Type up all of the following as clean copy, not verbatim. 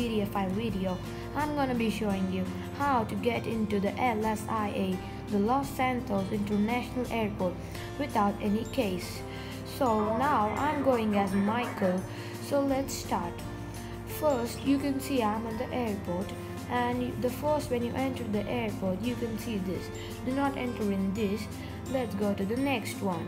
GTA 5 video, I'm gonna be showing you how to get into the LSIA, the Los Santos International Airport, without any case. So now I'm going as Michael, so let's start. First, you can see I'm at the airport, and when you enter the airport, you can see this. Do not enter in this. Let's go to the next one.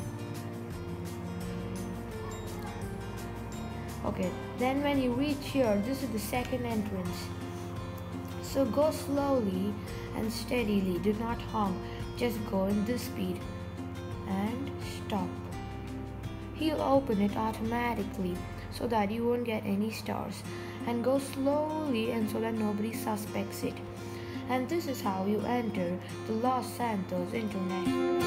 Okay, then when you reach here, this is the second entrance. So go slowly and steadily, do not honk, just go in this speed and stop. He'll open it automatically so that you won't get any stars, and go slowly and so that nobody suspects it. And this is how you enter the Los Santos International.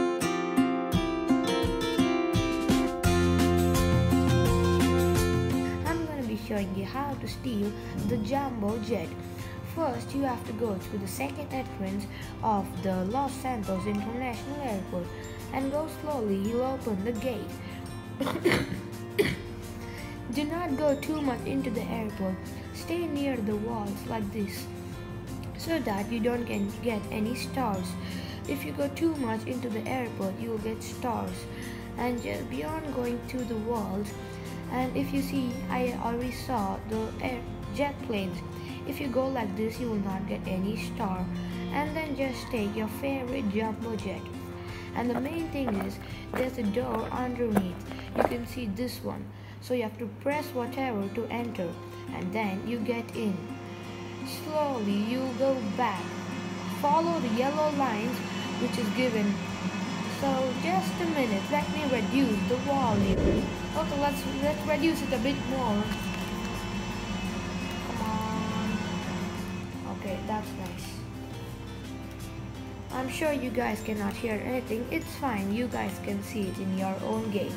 Showing you how to steal the jumbo jet. First, you have to go through the second entrance of the Los Santos International Airport and go slowly. You'll open the gate. Do not go too much into the airport. Stay near the walls like this so that you don't get any stars. If you go too much into the airport, you will get stars. And just beyond going to the walls, and if you see, I already saw the jet planes. If you go like this, you will not get any star. And then just take your favorite jumbo jet. And the main thing is, there's a door underneath. You can see this one. So you have to press whatever to enter, and then you get in. Slowly you go back. Follow the yellow lines which is given. So just a minute, let me reduce the volume. Okay, let's reduce it a bit more. Come on. Okay, that's nice. I'm sure you guys cannot hear anything. It's fine, you guys can see it in your own game.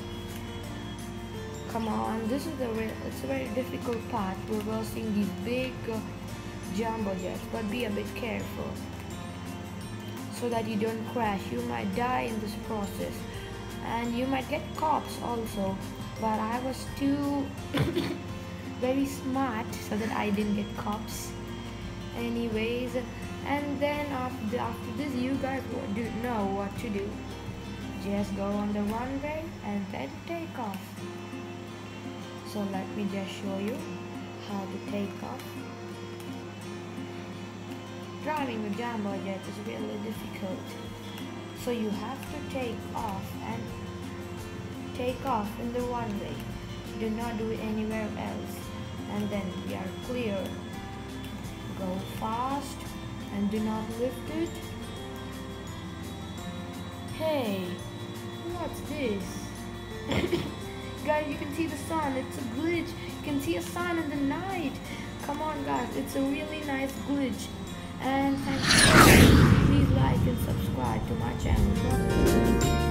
Come on, it's a very difficult part, reversing these big jumbo jets, but be a bit careful so that you don't crash. You might die in this process, and you might get cops also, but I was too very smart so that I didn't get cops anyways. And then after this, you guys do know what to do. Just go on the runway and then take off. So let me just show you how to take off. Driving the jumbo jet is really difficult, so you have to take off in the runway. Do not do it anywhere else, and then we are clear. Go fast and do not lift it. Hey, what's this? Guys, you can see the sun. It's a glitch. You can see a sun in the night. Come on guys, it's a really nice glitch. And thank you. Please like and subscribe to my channel.